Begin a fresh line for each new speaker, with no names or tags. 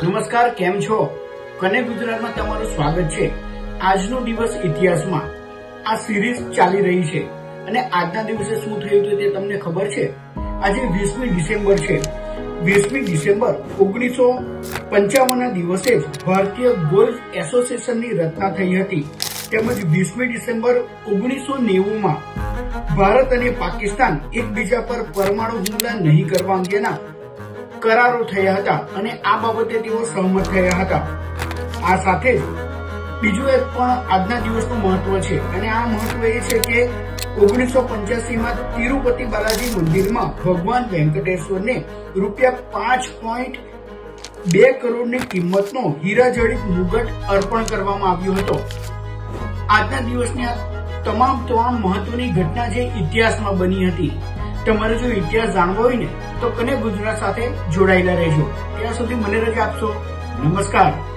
નમસ્કાર, કેમ છો? કને ગુજરાતમાં તમારું સ્વાગત છે। આજનો દિવસ ઇતિહાસમાં આ સિરીઝ ચાલી રહી છે અને આજના દિવસે શું થયું હતું તે તમને ખબર છે? આજે 20મી ડિસેમ્બર છે। 20મી ડિસેમ્બર 1955 ના દિવસે જ ભારતીય ગોલ્ફ એસોસિએશનની રચના થઈ હતી। તેમજ 20મી ડિસેમ્બર 1990 માં ભારત અને પાકિસ્તાન એકબીજા પર પરમાણુ હુમલા નહીં કરવા અંગેના करारो थया हता अने आ बाबते तेओ सहमत थया हता। आ साथे ज बीजुं एक पण आजना दिवसनुं महत्व छे अने आ महत्व ए छे के 1985 में तिरुपति बालाजी मंदिर में भगवान वेंकटेश्वर ने ₹5.2 करोड़ ની કિંમતનો हीरा जड़ित मुगट अर्पण करवामां आव्यो हतो। आजना दिवसनी તમામ મહત્વની ઘટના જે ઇતિહાસમાં બની હતી। તમારે જો ઇતિહાસ જાણવો હોય ને તો કને ગુજરાત સાથે જોડાયેલા રહેજો। ત્યાં સુધી મને રજા આપશો। નમસ્કાર।